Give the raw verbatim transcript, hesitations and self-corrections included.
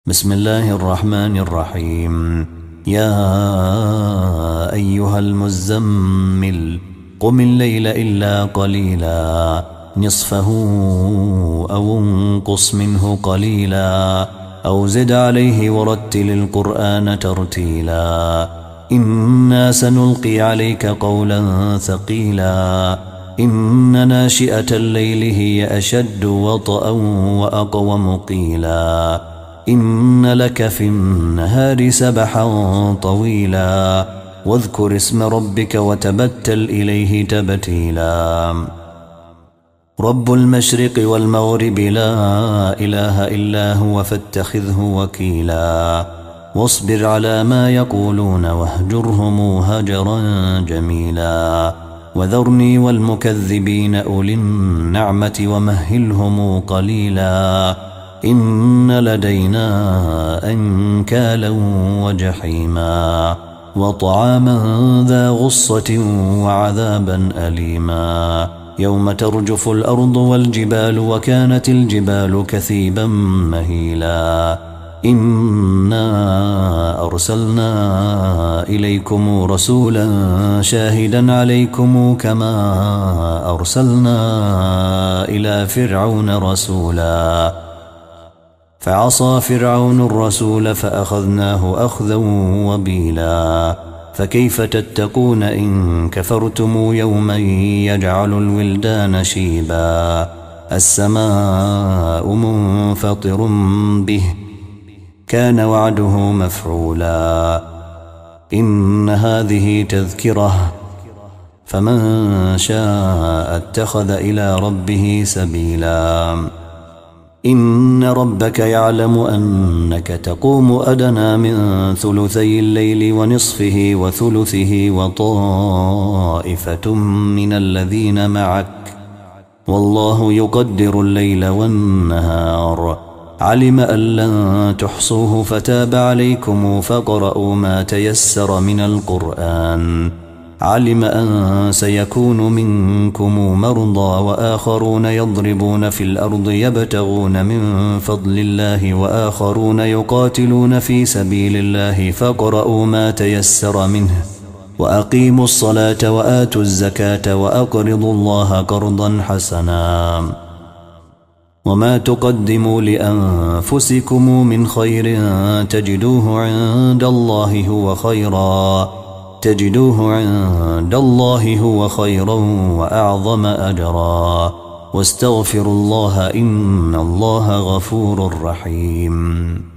بسم الله الرحمن الرحيم. يا أيها المزمل قم الليل إلا قليلا نصفه أو انقص منه قليلا أو زد عليه ورتل القرآن ترتيلا إنا سنلقي عليك قولا ثقيلا إن ناشئة الليل هي أشد وطئا وأقوم قيلا إن لك في النهار سبحا طويلا واذكر اسم ربك وتبتل إليه تبتيلا رب المشرق والمغرب لا إله إلا هو فاتخذه وكيلا واصبر على ما يقولون واهجرهم هجرا جميلا وذرني والمكذبين أولي النعمة ومهلهم قليلا إن لدينا أنكالا وجحيما وطعاما ذا غصة وعذابا أليما يوم ترجف الأرض والجبال وكانت الجبال كثيبا مهيلا إنا أرسلنا إليكم رسولا شاهدا عليكم كما أرسلنا إلى فرعون رسولا فعصى فرعون الرسول فأخذناه أخذا وبيلا فكيف تتقون إن كفرتم يوما يجعل الولدان شيبا السماء منفطر به كان وعده مفعولا إن هذه تذكرة فمن شاء اتخذ إلى ربه سبيلا إن ربك يعلم أنك تقوم أدنى من ثلثي الليل ونصفه وثلثه وطائفة من الذين معك والله يقدر الليل والنهار علم أن لن تحصوه فتاب عليكم فاقرؤوا ما تيسر من القرآن علم أن سيكون منكم مرضى وآخرون يضربون في الأرض يبتغون من فضل الله وآخرون يقاتلون في سبيل الله فاقرؤوا ما تيسر منه وأقيموا الصلاة وآتوا الزكاة وأقرضوا الله قرضا حسنا وما تقدموا لأنفسكم من خير تجدوه عند الله هو خيرا تجدوه عند الله هو خيرا وأعظم أجرا واستغفروا الله إن الله غفور رحيم.